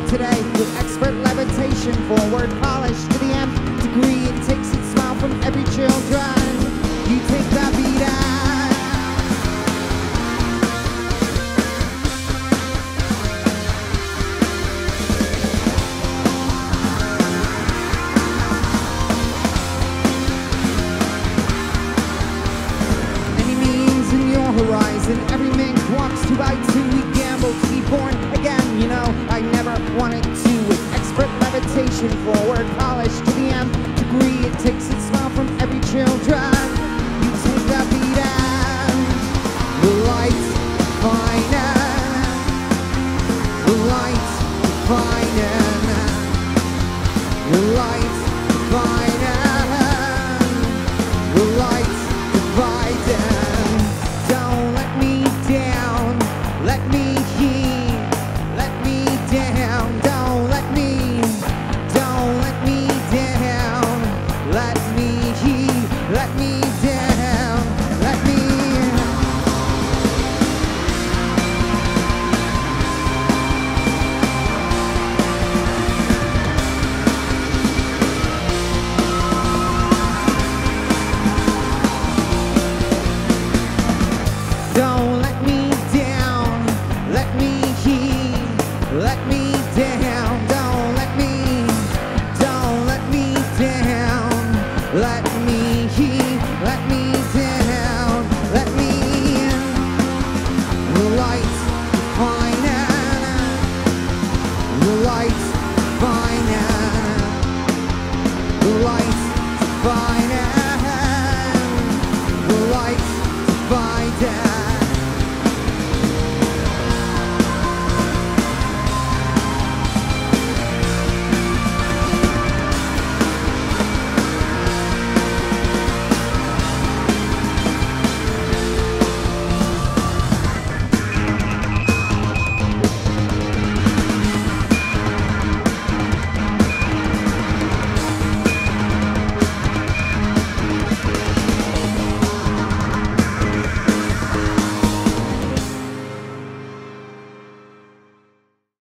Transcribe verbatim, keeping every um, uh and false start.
today with expert levitation, forward polish to the nth degree. It takes its smile from every children. You take the beat out. Any means in your horizon, every mink walks two by two. We gamble to be born again, you know, I never wanted to. With expert levitation, forward polish to the nth degree. It takes its smile from every children.